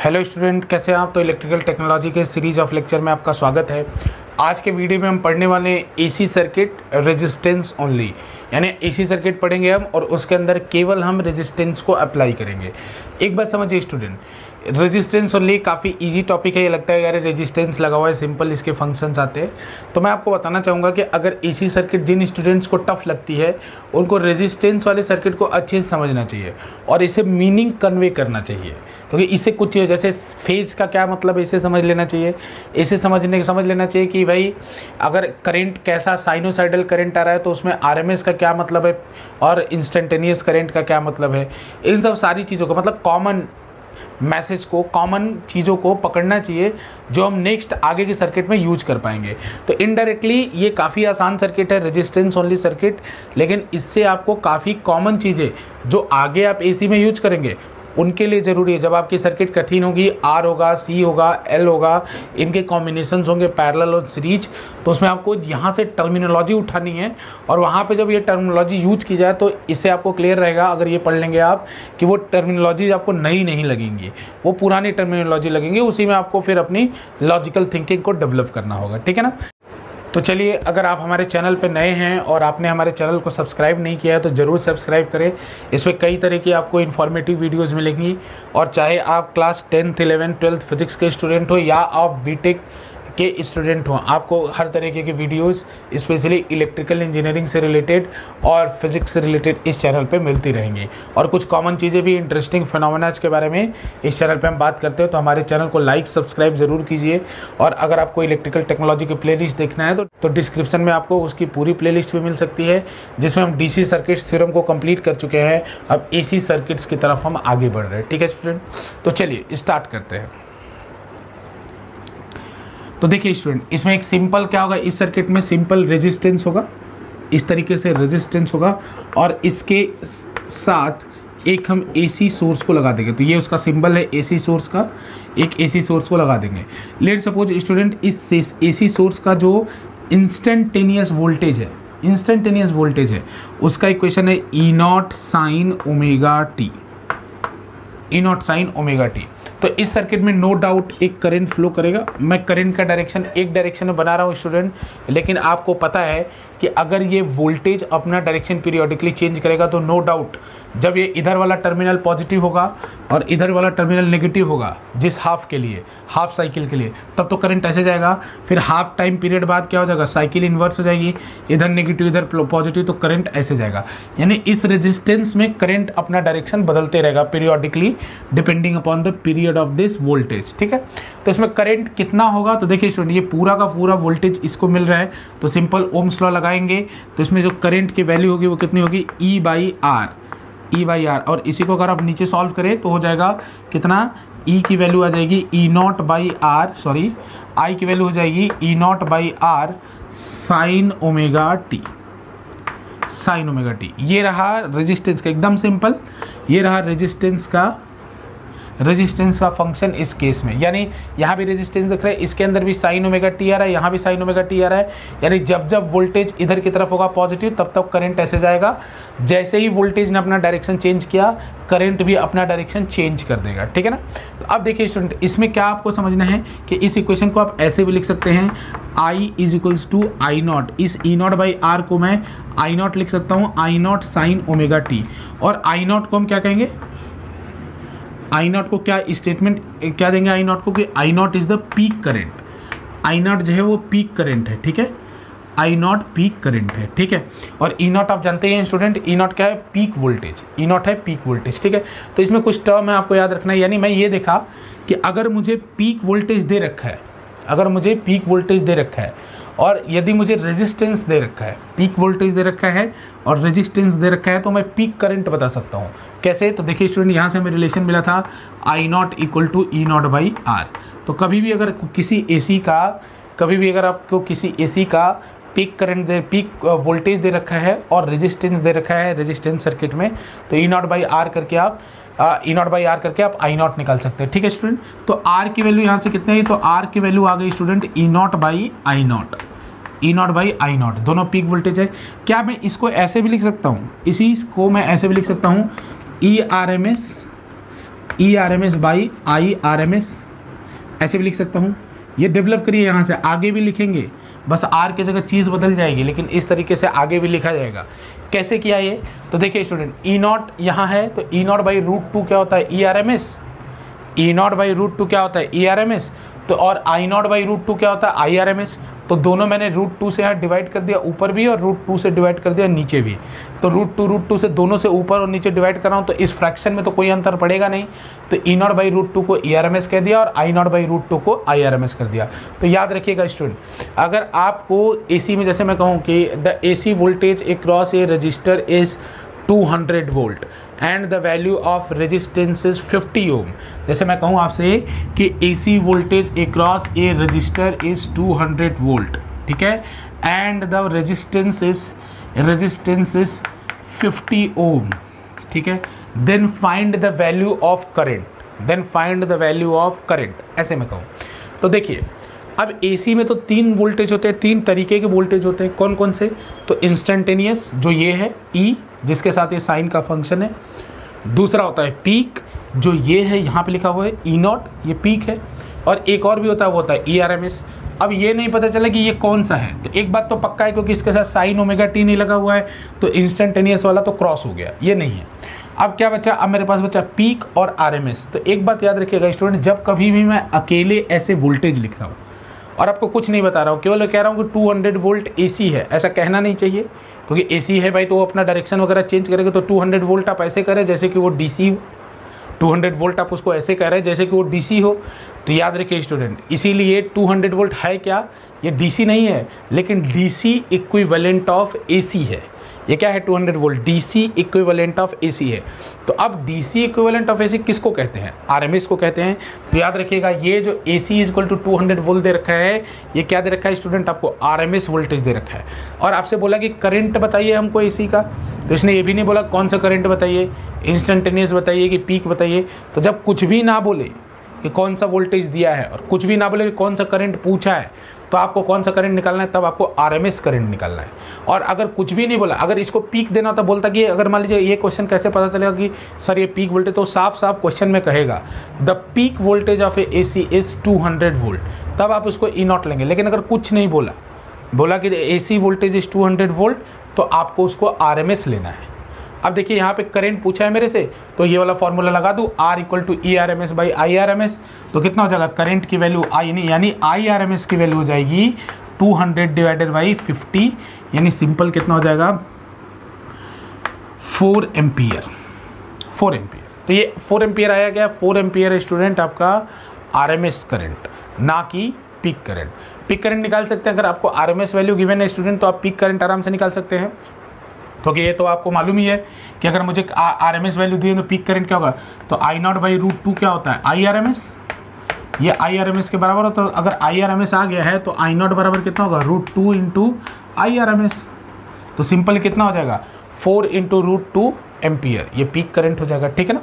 Hello student, कैसे हैं आप। तो इलेक्ट्रिकल टेक्नोलॉजी के सीरीज ऑफ लेक्चर में आपका स्वागत है। आज के वीडियो में हम पढ़ने वाले हैं एसी सर्किट रेजिस्टेंस ओनली, यानी एसी सर्किट पढ़ेंगे हम और उसके अंदर केवल हम रेजिस्टेंस को अप्लाई करेंगे। एक बात समझिए स्टूडेंट, रेजिस्टेंस ओनली काफ़ी इजी टॉपिक है। ये लगता है यार रेजिस्टेंस लगा हुआ है, सिंपल इसके फंक्शंस आते हैं। तो मैं आपको बताना चाहूँगा कि अगर एसी सर्किट जिन स्टूडेंट्स को टफ लगती है उनको रेजिस्टेंस वाले सर्किट को अच्छे से समझना चाहिए और इसे मीनिंग कन्वे करना चाहिए, क्योंकि इससे कुछ चीज़ जैसे फेज का क्या मतलब इसे समझ लेना चाहिए। इसे समझ लेना चाहिए कि भाई अगर करंट कैसा साइनोसाइडल करंट आ रहा है तो उसमें आरएमएस का क्या मतलब है और इंस्टेंटेनियस करंट का क्या मतलब है। इन सब सारी चीज़ों का मतलब कॉमन मैसेज को, कॉमन चीज़ों को पकड़ना चाहिए जो हम नेक्स्ट आगे के सर्किट में यूज कर पाएंगे। तो इनडायरेक्टली ये काफ़ी आसान सर्किट है, रेजिस्टेंस ओनली सर्किट, लेकिन इससे आपको काफ़ी कॉमन चीज़ें जो आगे आप एसी में यूज करेंगे उनके लिए ज़रूरी है। जब आपकी सर्किट कठिन होगी, आर होगा, सी होगा, एल होगा, इनके कॉम्बिनेशंस होंगे पैरेलल और सीरीज, तो उसमें आपको यहाँ से टर्मिनोलॉजी उठानी है और वहाँ पे जब ये टर्मिनोलॉजी यूज की जाए तो इससे आपको क्लियर रहेगा, अगर ये पढ़ लेंगे आप, कि वो टर्मिनोलॉजी आपको नई नहीं लगेंगी, वो पुरानी टर्मिनोलॉजी लगेंगी। उसी में आपको फिर अपनी लॉजिकल थिंकिंग को डेवलप करना होगा, ठीक है ना। तो चलिए, अगर आप हमारे चैनल पर नए हैं और आपने हमारे चैनल को सब्सक्राइब नहीं किया है तो ज़रूर सब्सक्राइब करें। इसमें कई तरह की आपको इन्फॉर्मेटिव वीडियोस मिलेंगी, और चाहे आप class 10th 11th 12th physics के स्टूडेंट हो या आप बीटेक के स्टूडेंट हो, आपको हर तरीके के वीडियोस स्पेशली इलेक्ट्रिकल इंजीनियरिंग से रिलेटेड और फिजिक्स से रिलेटेड इस चैनल पे मिलती रहेंगी। और कुछ कॉमन चीज़ें भी, इंटरेस्टिंग फिनोमेनाज के बारे में इस चैनल पे हम बात करते हैं। तो हमारे चैनल को लाइक सब्सक्राइब ज़रूर कीजिए। और अगर आपको इलेक्ट्रिकल टेक्नोलॉजी की प्लेलिस्ट देखना है तो डिस्क्रिप्शन में आपको उसकी पूरी प्लेलिस्ट भी मिल सकती है, जिसमें हम डीसी सर्किट्स थ्योरम को कंप्लीट कर चुके हैं। अब एसी सर्किट्स की तरफ हम आगे बढ़ रहे हैं, ठीक है स्टूडेंट। तो चलिए स्टार्ट करते हैं। तो देखिए स्टूडेंट, इसमें एक सिंपल क्या होगा, इस सर्किट में सिंपल रेजिस्टेंस होगा, इस तरीके से रेजिस्टेंस होगा, और इसके साथ एक हम एसी सोर्स को लगा देंगे। तो ये उसका सिंबल है एसी सोर्स का, एक एसी सोर्स को लगा देंगे। लेट सपोज स्टूडेंट, इस एसी सोर्स का जो इंस्टेंटेनियस वोल्टेज है उसका इक्वेशन है E naught sine omega T, E naught sine omega T. तो इस सर्किट में नो डाउट एक करंट फ्लो करेगा। मैं करंट का डायरेक्शन एक डायरेक्शन में बना रहा हूँ स्टूडेंट, लेकिन आपको पता है कि अगर ये वोल्टेज अपना डायरेक्शन पीरियोडिकली चेंज करेगा तो नो डाउट जब ये इधर वाला टर्मिनल पॉजिटिव होगा और इधर वाला टर्मिनल नेगेटिव होगा, जिस हाफ के लिए, हाफ साइकिल के लिए, तब तो करंट ऐसे जाएगा। फिर हाफ टाइम पीरियड बाद क्या हो जाएगा, साइकिल इन्वर्स हो जाएगी, इधर नेगेटिव इधर पॉजिटिव, तो करंट ऐसे जाएगा। यानी इस रेजिस्टेंस में करंट अपना डायरेक्शन बदलते रहेगा periodically depending upon the period of this voltage, ठीक है। तो इसमें करंट कितना होगा, तो देखिए स्टूडेंट, ये पूरा का पूरा वोल्टेज इसको मिल रहा है, तो सिंपल ओम्स लॉ लगाएंगे तो इसमें जो करंट की वैल्यू होगी वो कितनी होगी, ई बाई आर। और इसी को अगर आप नीचे सॉल्व करें तो हो जाएगा कितना, ई की वैल्यू आ जाएगी E naught by R, sorry I की वैल्यू हो जाएगी E naught by R sine omega T. ये रहा रेजिस्टेंस का, एकदम सिंपल। ये रहा रेजिस्टेंस का फंक्शन इस केस में, यानी यहाँ भी रेजिस्टेंस दिख रहा है, इसके अंदर भी साइन ओमेगा टी आ रहा है, यहाँ भी साइन ओमेगा टी आ रहा है। यानी जब जब वोल्टेज इधर की तरफ होगा पॉजिटिव तब तब करंट ऐसे जाएगा। जैसे ही वोल्टेज ने अपना डायरेक्शन चेंज किया, करंट भी अपना डायरेक्शन चेंज कर देगा, ठीक है ना। तो अब देखिए स्टूडेंट, इसमें क्या आपको समझना है कि इस इक्वेशन को आप ऐसे भी लिख सकते हैं, I is equals to I naught, इस ई नॉट बाई आर को मैं आई नॉट लिख सकता हूँ, I naught sine omega T. और आई नॉट को हम क्या कहेंगे, आई नॉट को क्या स्टेटमेंट क्या देंगे, आई नॉट को कि I naught is the peak current. I naught जो है वो पीक करंट है, ठीक है, आई नॉट पीक करंट है, ठीक है। और ई नॉट आप जानते हैं स्टूडेंट, ई नॉट क्या है, पीक वोल्टेज, ई नॉट है पीक वोल्टेज, ठीक है। तो इसमें कुछ टर्म है आपको याद रखना है। यानी मैं ये देखा कि अगर मुझे पीक वोल्टेज दे रखा है, और यदि मुझे रेजिस्टेंस दे रखा है, पीक वोल्टेज दे रखा है और रेजिस्टेंस दे रखा है, तो मैं पीक करंट बता सकता हूँ। कैसे, तो देखिए स्टूडेंट, यहाँ से हमें रिलेशन मिला था I naught equal to E naught by R. तो कभी भी अगर आपको किसी एसी का पीक वोल्टेज दे रखा है और रेजिस्टेंस दे रखा है रेजिस्टेंस सर्किट में, तो ई नॉट बाई आर करके आप आई नॉट निकाल सकते हैं, ठीक है स्टूडेंट। तो आर की वैल्यू यहाँ से कितने है, तो आर की वैल्यू आ गई student E naught by I naught, दोनों पीक वोल्टेज है। क्या मैं इसको ऐसे भी लिख सकता हूँ, इसी को मैं ऐसे भी लिख सकता हूँ, E R M S ERMS by IRMS, ऐसे भी लिख सकता हूँ। ये डेवलप करिए, यहाँ से आगे भी लिखेंगे, बस आर की जगह चीज़ बदल जाएगी, लेकिन इस तरीके से आगे भी लिखा जाएगा। कैसे किया ये, तो देखिए स्टूडेंट, E0 यहाँ है तो E0 बाई √2 क्या होता है ERMS, E0 बाई √2 क्या होता है ERMS, तो और I0 बाई √2 क्या होता है IRMS। तो दोनों मैंने √2 से यहाँ डिवाइड कर दिया ऊपर भी और √2 से डिवाइड कर दिया नीचे भी। तो √2 से दोनों से ऊपर और नीचे डिवाइड कर रहा हूँ, तो इस फ्रैक्शन में तो कोई अंतर पड़ेगा नहीं। तो E0 बाई √2 को ERMS कह दिया और I0 बाई √2 को IRMS कर दिया। तो याद रखिएगा स्टूडेंट, अगर आपको AC में, जैसे मैं कहूँ कि the AC voltage across a resistor is 200 volt and the value of resistance is 50 ohm. जैसे मैं कहूँ आपसे कि AC voltage across a resistor is 200 volt, ठीक है, and the resistance is 50 ohm, ठीक है, then find the value of current, ऐसे मैं कहूँ। तो देखिए, अब AC में तो 3 वोल्टेज होते हैं, 3 तरीके के वोल्टेज होते हैं। कौन कौन से, तो इंस्टेंटेनियस जो ये है E, जिसके साथ ये साइन का फंक्शन है। दूसरा होता है पीक, जो ये है यहाँ पे लिखा हुआ है E0, ये पीक है। और एक और भी होता है, वो होता है ERMS। अब ये नहीं पता चला कि ये कौन सा है, तो एक बात तो पक्का है, क्योंकि इसके साथ साइन ओमेगा टी नहीं लगा हुआ है, तो इंस्टेंटेनियस वाला तो क्रॉस हो गया, ये नहीं है। अब क्या बचा, अब मेरे पास बचा पीक और RMS। तो एक बात याद रखिएगा स्टूडेंट, जब कभी भी मैं अकेले ऐसे वोल्टेज लिख रहा हूँ और आपको कुछ नहीं बता रहा हूँ, केवल कह रहा हूँ कि 200 वोल्ट AC है, ऐसा कहना नहीं चाहिए, क्योंकि AC है भाई तो वो अपना डायरेक्शन वगैरह चेंज करेगा। तो 200 वोल्ट आप ऐसे करें जैसे कि वो DC हो, 200 वोल्ट आप उसको ऐसे कह रहे हैं जैसे कि वो DC हो। तो याद रखिए स्टूडेंट, इसीलिए 200 वोल्ट है क्या, ये DC नहीं है, लेकिन DC इक्विवेलेंट ऑफ AC है। ये क्या है, 200 volt DC equivalent of AC है। तो अब DC इक्विवेलेंट ऑफ AC किसको कहते हैं, RMS को कहते हैं। तो याद रखिएगा, ये जो AC इक्वल टू 200 वोल्ट दे रखा है, ये क्या दे रखा है स्टूडेंट, आपको RMS वोल्टेज दे रखा है। और आपसे बोला कि करंट बताइए हमको AC का, तो इसने ये भी नहीं बोला कौन सा करंट बताइए, इंस्टेंटेनियस बताइए कि पीक बताइए। तो जब कुछ भी ना बोले कि कौन सा वोल्टेज दिया है और कुछ भी ना बोले कि कौन सा करंट पूछा है, तो आपको कौन सा करंट निकालना है, तब आपको RMS करंट निकालना है। और अगर कुछ भी नहीं बोला, अगर इसको पीक देना तो बोलता कि अगर मान लीजिए ये क्वेश्चन कैसे पता चलेगा कि सर ये पीक वोल्टेज, तो साफ साफ क्वेश्चन में कहेगा the peak voltage of a AC is 200 volt, तब आप उसको E0 लेंगे। लेकिन अगर कुछ नहीं बोला कि AC वोल्टेज इज 200 वोल्ट, तो आपको उसको RMS लेना है। अब देखिए यहाँ पे करंट पूछा है मेरे से, तो ये वाला फॉर्मूला लगा दूँ, R equal to ERMS by IRMS। तो कितना हो जाएगा, करंट की वैल्यू यानी IRMS की वैल्यू हो जाएगी 200 डिवाइडेड बाई 50, यानी सिंपल कितना हो जाएगा 4 एम्पियर। तो ये 4 एम्पियर आया गया, 4 एम्पियर स्टूडेंट आपका RMS करंट, ना कि पीक करंट। पीक करंट निकाल सकते हैं, अगर आपको RMS वैल्यू गिवन है स्टूडेंट, तो आप पीक करंट आराम से निकाल सकते हैं, क्योंकि ये तो आपको मालूम ही है कि अगर मुझे RMS वैल्यू दी है तो पीक करंट क्या होगा। तो I0 बाई √2 क्या होता है IRMS, ये IRMS के बराबर होता है। तो अगर IRMS आ गया है तो I0 बराबर कितना होगा, √2 इंटू IRMS। तो सिंपल कितना हो जाएगा 4 इंटू √2 एम्पियर, ये पीक करंट हो जाएगा, ठीक है ना।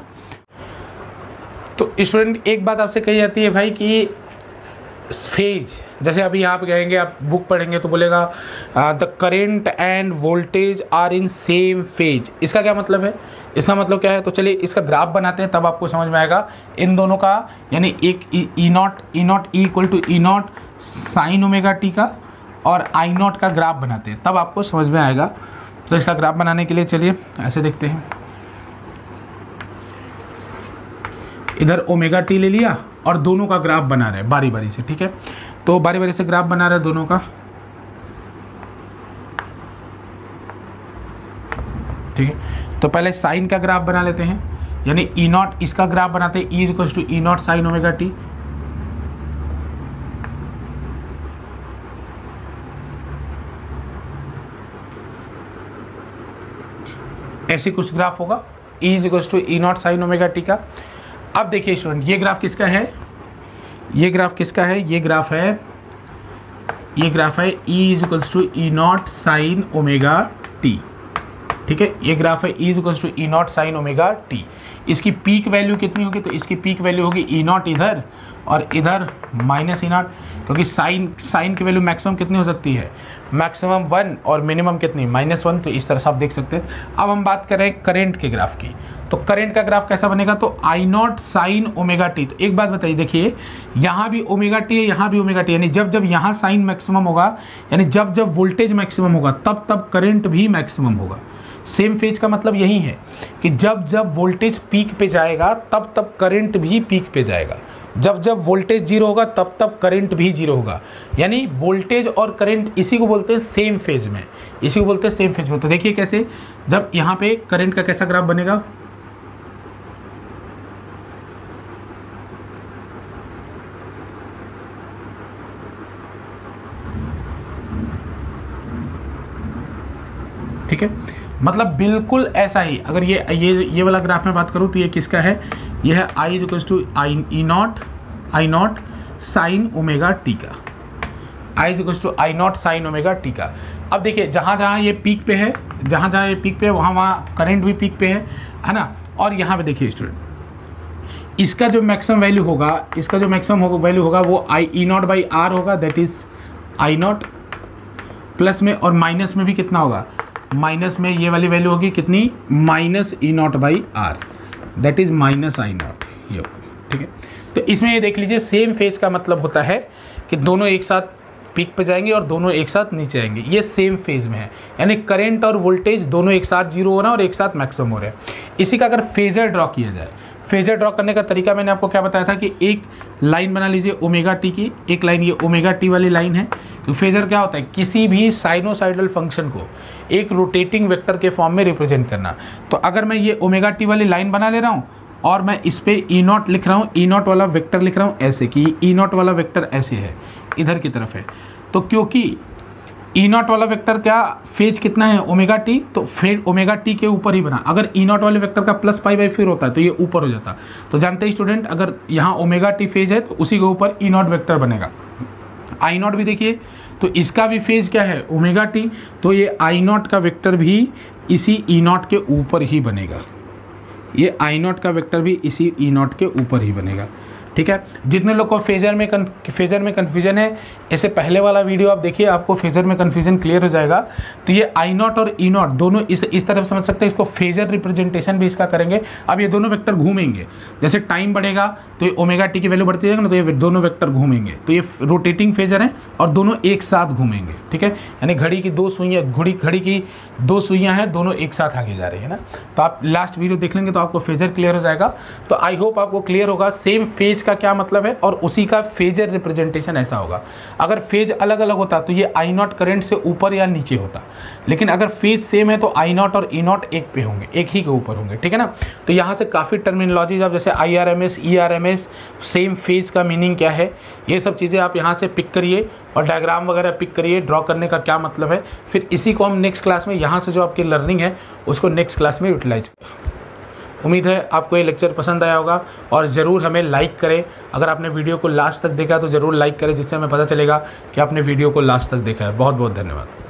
तो स्टूडेंट एक बात आपसे कही जाती है भाई कि फेज, जैसे अभी यहाँ पे कहेंगे, आप बुक पढ़ेंगे तो बोलेगा the current and voltage are in same phase. इसका क्या मतलब है, इसका मतलब क्या है, तो चलिए इसका ग्राफ बनाते हैं, तब आपको समझ में आएगा इन दोनों का। यानी एक E0 equal to E0 sine omega T का और I0 का ग्राफ बनाते हैं, तब आपको समझ में आएगा। तो इसका ग्राफ बनाने के लिए चलिए ऐसे देखते हैं, इधर ओमेगा टी ले लिया और दोनों का ग्राफ बना रहे हैं बारी बारी से, ठीक है। तो बारी बारी से ग्राफ बना रहे हैं दोनों का, ठीक है। तो पहले साइन का ग्राफ बना लेते हैं, यानी E0 इसका ग्राफ बनाते हैं, E equal to E0 sine omega T. ऐसे कुछ ग्राफ होगा, E equal to E0 sine omega T का। अब देखिए स्टूडेंट, ये ग्राफ किसका है, ये ग्राफ किसका है, ये ग्राफ है E equals to E0 sine omega T, ठीक है। ये ग्राफ है E equals to E0 sine omega T. इसकी पीक वैल्यू कितनी होगी, तो इसकी पीक वैल्यू होगी E0 इधर और इधर माइनस ई नॉट, क्योंकि साइन की वैल्यू मैक्सिमम कितनी हो सकती है, मैक्सिमम 1 और मिनिमम कितनी -1। तो इस तरह से आप देख सकते हैं। अब हम बात करें करंट के ग्राफ की, तो करंट का ग्राफ कैसा बनेगा, तो I naught sine omega T. तो एक बात बताइए, देखिए यहाँ भी ओमेगा टी है, यहाँ भी ओमेगा टी, यानी जब जब यहाँ साइन मैक्सिमम होगा, यानी जब जब वोल्टेज मैक्सिमम होगा तब तब करंट भी मैक्सिमम होगा। सेम फेज का मतलब यही है कि जब जब वोल्टेज पीक पे जाएगा तब तब करंट भी पीक पे जाएगा, जब जब वोल्टेज जीरो होगा तब तब करंट भी जीरो होगा। यानी वोल्टेज और करंट इसी को बोलते हैं सेम फेज में, इसी को बोलते हैं सेम फेज में। तो देखिए कैसे, जब यहाँ पे करंट का कैसा ग्राफ बनेगा, ठीक है, मतलब बिल्कुल ऐसा ही। अगर ये वाला ग्राफ में बात करूं तो ये किसका है, ये है I is equals to I naught sine omega T का, I is equals to I naught sine omega T का। अब देखिए जहाँ जहाँ ये पीक पे है, जहाँ जहाँ ये पीक पे है वहाँ वहाँ करंट भी पीक पे है ना। और यहाँ पे देखिए स्टूडेंट, इसका जो मैक्सिमम वैल्यू होगा, इसका जो मैक्सिमम वैल्यू होगा वो I E naught by R होगा, that is I naught, plus में और माइनस में भी कितना होगा, माइनस में ये वाली वैल्यू होगी कितनी, minus E naught by R, that is minus I naught, ये होगी, ठीक है। तो इसमें ये देख लीजिए सेम फेज का मतलब होता है कि दोनों एक साथ पीक पे जाएंगे और दोनों एक साथ नीचे आएंगे, ये सेम फेज में है। यानी करंट और वोल्टेज दोनों एक साथ जीरो हो रहा है और एक साथ मैक्सिमम हो रहा है। इसी का अगर फेजर ड्रॉ किया जाए, फेजर ड्रॉ करने का तरीका मैंने आपको क्या बताया था कि एक लाइन बना लीजिए ओमेगा टी की, एक लाइन ये ओमेगा टी वाली लाइन है। तो फेजर क्या होता है, किसी भी साइनोसाइडल फंक्शन को एक रोटेटिंग वेक्टर के फॉर्म में रिप्रेजेंट करना। तो अगर मैं ये ओमेगा टी वाली लाइन बना ले रहा हूँ और मैं इस पे ई नॉट लिख रहा हूँ, ई नॉट वाला वेक्टर लिख रहा हूँ ऐसे कि ई नॉट वाला वेक्टर ऐसे है, इधर की तरफ है। तो क्योंकि ई नॉट वाला वेक्टर क्या फेज कितना है, ओमेगा टी, तो फेज ओमेगा टी के ऊपर ही बना। अगर ई नॉट वाले वेक्टर का प्लस पाई बाई फिर होता है तो ये ऊपर हो जाता। तो जानते हैं स्टूडेंट, अगर यहाँ ओमेगा टी फेज है तो उसी के ऊपर ई नॉट वेक्टर बनेगा। आई नॉट भी देखिए, तो इसका भी फेज क्या है, ओमेगा टी, तो ये आई नॉट का वेक्टर भी इसी ई नॉट के ऊपर ही बनेगा, ये आई नॉट का वेक्टर भी इसी ई नॉट के ऊपर ही बनेगा, ठीक है। जितने लोग को फेजर में कन्फ्यूजन है, इससे पहले वाला वीडियो आप देखिए, आपको फेजर में कन्फ्यूजन क्लियर हो जाएगा। तो ये आई नॉट और ई नॉट दोनों इस तरफ समझ सकते हैं, इसको फेजर रिप्रेजेंटेशन भी इसका करेंगे। अब ये दोनों वेक्टर घूमेंगे, जैसे टाइम बढ़ेगा तो ये ओमेगा टी की वैल्यू बढ़ती जाएगी ना, तो ये दोनों वेक्टर घूमेंगे। तो ये रोटेटिंग फेजर है और दोनों एक साथ घूमेंगे, ठीक है। यानी घड़ी की दो सुइयाँ हैं, दोनों एक साथ आगे जा रही है ना। तो आप लास्ट वीडियो देख लेंगे तो आपको फेजर क्लियर हो जाएगा। तो आई होप आपको क्लियर होगा सेम फेज का क्या मतलब है और उसी का फेजर रिप्रेजेंटेशन ऐसा होगा। अगर फेज अलग अलग होता तो ये आई नॉट करंट से ऊपर या नीचे होता, लेकिन अगर फेज सेम है तो आई नॉट और ई नॉट एक पे होंगे, एक ही के ऊपर होंगे, ठीक है ना। तो यहाँ से काफ़ी टर्मिनोलॉजीज आप जैसे IRMS, ERMS, सेम फेज का मीनिंग क्या है, ये सब चीज़ें आप यहाँ से पिक करिए और डायग्राम वगैरह पिक करिए, ड्रॉ करने का क्या मतलब है। फिर इसी को हम नेक्स्ट क्लास में, यहाँ से जो आपकी लर्निंग है उसको नेक्स्ट क्लास में यूटिलाइज। उम्मीद है आपको ये लेक्चर पसंद आया होगा और ज़रूर हमें लाइक करें। अगर आपने वीडियो को लास्ट तक देखा तो ज़रूर लाइक करें, जिससे हमें पता चलेगा कि आपने वीडियो को लास्ट तक देखा है। बहुत बहुत धन्यवाद।